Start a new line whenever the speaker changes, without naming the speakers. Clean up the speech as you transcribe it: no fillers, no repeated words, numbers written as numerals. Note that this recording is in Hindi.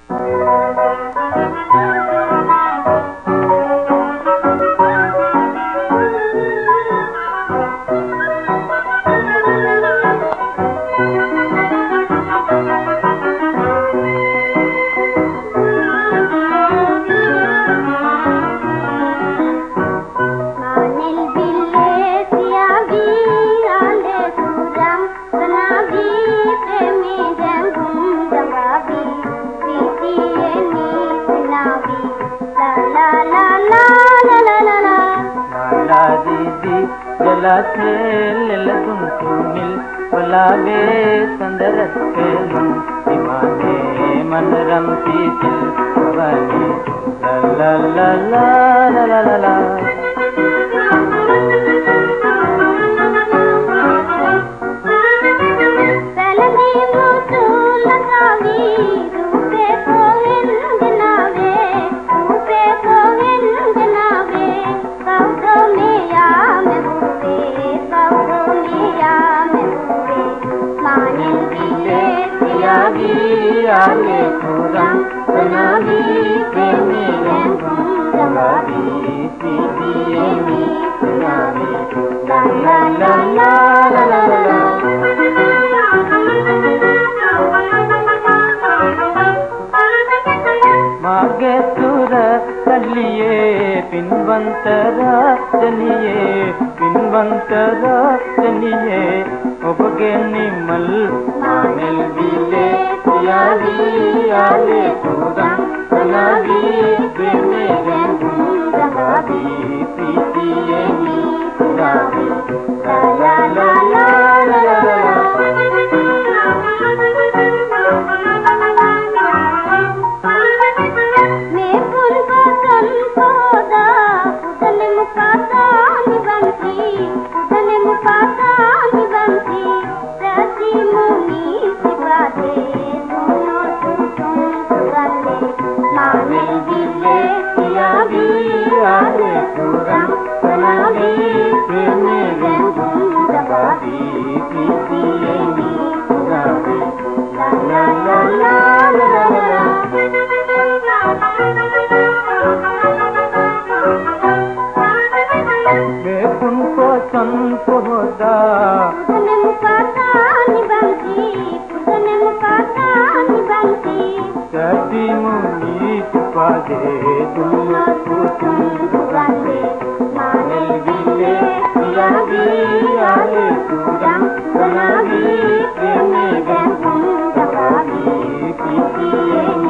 जलाथे ललगुन तुमिल पलावे संदरत केलुन इमाने मनरम पीतिल भवानी ला ला ला ला ला ला ला आले पुरम सनाबी प्रेमी रंगम जवाबी सीधी सनाबी ला ला ला ला ला ला ला मागे सुर चलिए पिनवंतरा चलिए उबगे निमल मानिल बिले याली आले पुरम सनाबी प्रेमी रंगम जवाबी सीधी सनाबी ला ला ला ला ला ला
Sanabi,